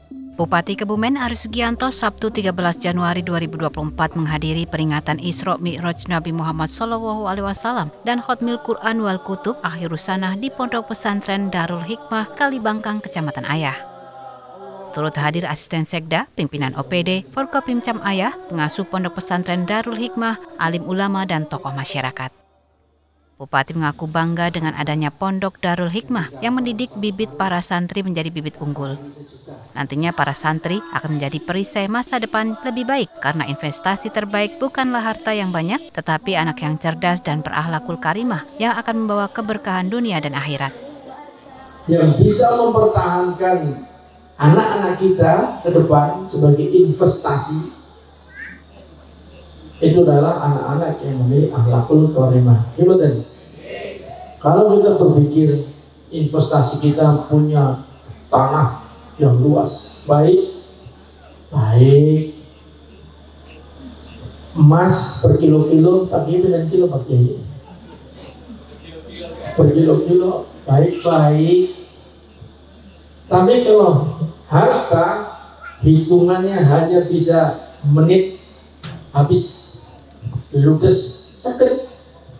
Bupati Kebumen Aris Sugianto Sabtu 13 Januari 2024 menghadiri peringatan Isra Mi'raj Nabi Muhammad SAW dan Khatmil Quran wal Kutub Akhirus Sanah di Pondok Pesantren Darul Hikmah Kalibangkang, Kecamatan Ayah. Turut hadir asisten sekda, pimpinan OPD, Forkopimcam Ayah, pengasuh Pondok Pesantren Darul Hikmah, alim ulama dan tokoh masyarakat. Bupati mengaku bangga dengan adanya Pondok Darul Hikmah yang mendidik bibit para santri menjadi bibit unggul. Nantinya para santri akan menjadi perisai masa depan lebih baik karena investasi terbaik bukanlah harta yang banyak, tetapi anak yang cerdas dan berakhlakul karimah yang akan membawa keberkahan dunia dan akhirat. Yang bisa mempertahankan anak-anak kita ke depan sebagai investasi itu adalah anak-anak yang memiliki akhlakul karimah. Gimana? Kalau kita berpikir investasi kita punya tanah yang luas, baik emas berkilo-kilo, tapi dengan kilo pakai berkilo-kilo, baik. Tapi kalau harta hitungannya hanya bisa menit habis ludes sakit.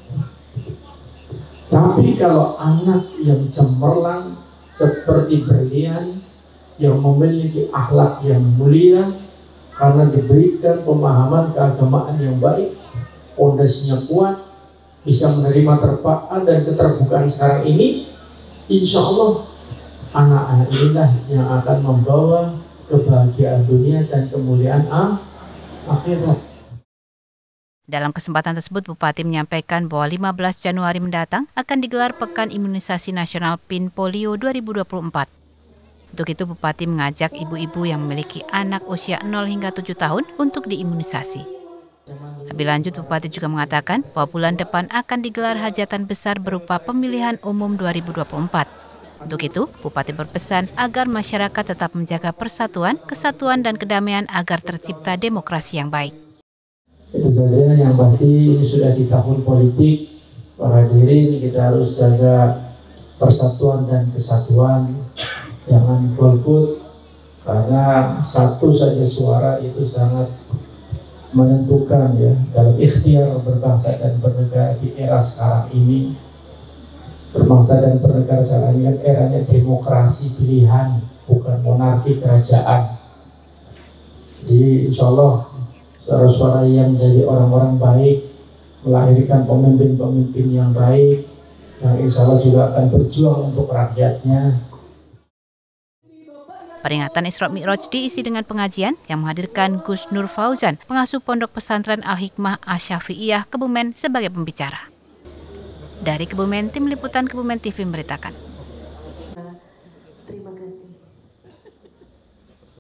Tapi kalau anak yang cemerlang seperti berlian, yang memiliki akhlak yang mulia karena diberikan pemahaman keagamaan yang baik, pondasinya kuat, bisa menerima terpaan dan keterbukaan sekarang ini, insya Allah anak-anak inilah yang akan membawa kebahagiaan dunia dan kemuliaan akhirat. Dalam kesempatan tersebut, Bupati menyampaikan bahwa 15 Januari mendatang akan digelar Pekan Imunisasi Nasional PIN Polio 2024. Untuk itu, Bupati mengajak ibu-ibu yang memiliki anak usia 0 hingga 7 tahun untuk diimunisasi. Lebih lanjut, Bupati juga mengatakan bahwa bulan depan akan digelar hajatan besar berupa pemilihan umum 2024. Untuk itu, Bupati berpesan agar masyarakat tetap menjaga persatuan, kesatuan, dan kedamaian agar tercipta demokrasi yang baik. Itu saja, yang pasti ini sudah di tahun politik, para hadirin kita harus jaga persatuan dan kesatuan, jangan golput, karena satu saja suara itu sangat menentukan ya dalam ikhtiar berbangsa dan bernegara di era sekarang ini. Berbangsa dan bernegara sekarang ini kan eranya demokrasi pilihan, bukan monarki kerajaan. Jadi insya Allah suara-suara yang dari orang-orang baik melahirkan pemimpin-pemimpin yang baik yang insya Allah juga akan berjuang untuk rakyatnya. Peringatan Isra Mi'raj diisi dengan pengajian yang menghadirkan Gus Nur Fauzan, pengasuh Pondok Pesantren Al-Hikmah Asy-Syafi'iyah Kebumen sebagai pembicara. Dari Kebumen, Tim Liputan Kebumen TV memberitakan.